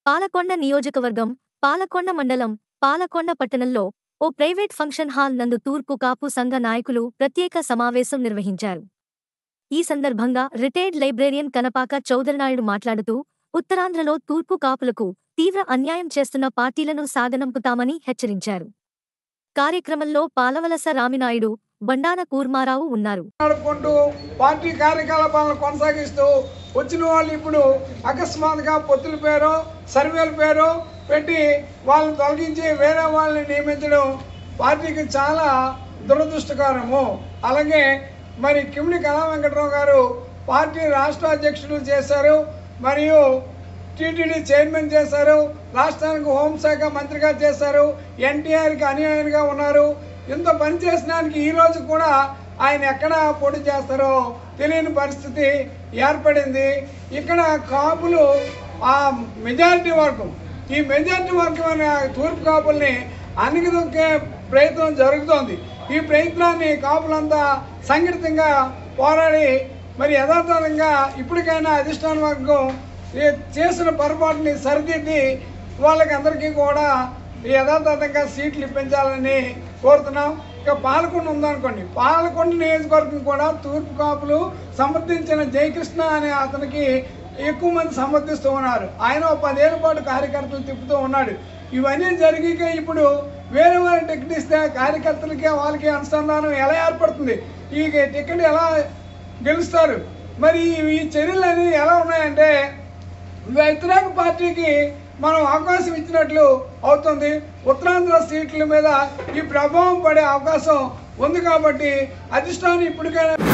పాలకొండ నియోజకవర్గం, పాలకొండ మండలం, పాలకొండ పట్టణంలో ఓ ప్రైవేట్ ఫంక్షన్ హాల్ నందు తూర్పు కాపు సంఘ నాయకులు ప్రత్యేక సమావేశం నిర్వహించారు. ఈ సందర్భంగా రిటైర్డ్ లైబ్రేరియన్ కనపాక చౌదరనాయుడు మాట్లాడుతూ, ఉత్తరాంధ్రలో తూర్పు కాపులకు తీవ్ర అన్యాయం చేస్తున్న పార్టీలను సాగనంపుతామని హెచ్చరించారు. కార్యక్రమంలో పాలవలస రామినాయుడు, బండాన కూర్మారావు ఉన్నారు. పార్టీ కార్యకలాపాలను కొనసాగిస్తూ వచ్చిన వాళ్ళు ఇప్పుడు అకస్మాత్తుగా పొత్తుల పేరు సర్వేల పేరు పెట్టి వాళ్ళని తొలగించి వేరే వాళ్ళని నియమించడం పార్టీకి చాలా దురదృష్టకరము. అలాగే మరి కిమిడి కళా వెంకటరావు గారు పార్టీ రాష్ట్ర అధ్యక్షుడు చేశారు, మరియు టీటీడీ చైర్మన్ చేశారు, రాష్ట్రానికి హోంశాఖ మంత్రిగా చేశారు, ఎన్టీఆర్కి అనుయాయునిగా ఉన్నారు. ఇంత పని చేసినానికి ఈరోజు కూడా ఆయన ఎక్కడ పోటీ చేస్తారో తెలియని పరిస్థితి ఏర్పడింది. ఇక్కడ కాపులు ఆ మెజారిటీ వర్గం, ఈ మెజారిటీ వర్గం తూర్పు కాపుల్ని అణిగిదొక్కే ప్రయత్నం జరుగుతోంది. ఈ ప్రయత్నాన్ని కాపులంతా సంఘటితంగా పోరాడి మరి యథాతథంగా ఇప్పటికైనా అధిష్టాన వర్గం చేసిన పొరపాటుని సరిదిద్ది వాళ్ళకి అందరికీ కూడా యథాతథంగా సీట్లు ఇప్పించాలని కోరుతున్నాం. ఇక పాలకొండ ఉందనుకోండి, పాలకొండ నియోజకవర్గం కూడా తూర్పు కాపులు సమర్థించిన జయకృష్ణ అనే అతనికి ఎక్కువ మంది సమర్థిస్తూ ఉన్నారు. ఆయన 10 ఏళ్ల పాటు కార్యకర్తలు తిప్పుతూ ఉన్నాడు. ఇవన్నీ జరిగాక ఇప్పుడు వేరే వారి టికెట్ ఇస్తే కార్యకర్తలకి వాళ్ళకి అనుసంధానం ఎలా ఏర్పడుతుంది, ఈ టికెట్ ఎలా గెలుస్తారు? మరి ఈ చర్యలు అనేవి ఎలా ఉన్నాయంటే వ్యతిరేక పార్టీకి మనం అవకాశం ఇచ్చినట్లు అవుతుంది. ఉత్తరాంధ్ర సీట్ల మీద ఈ ప్రభావం పడే అవకాశం ఉంది. కాబట్టి అధిష్టానం ఇప్పటికైనా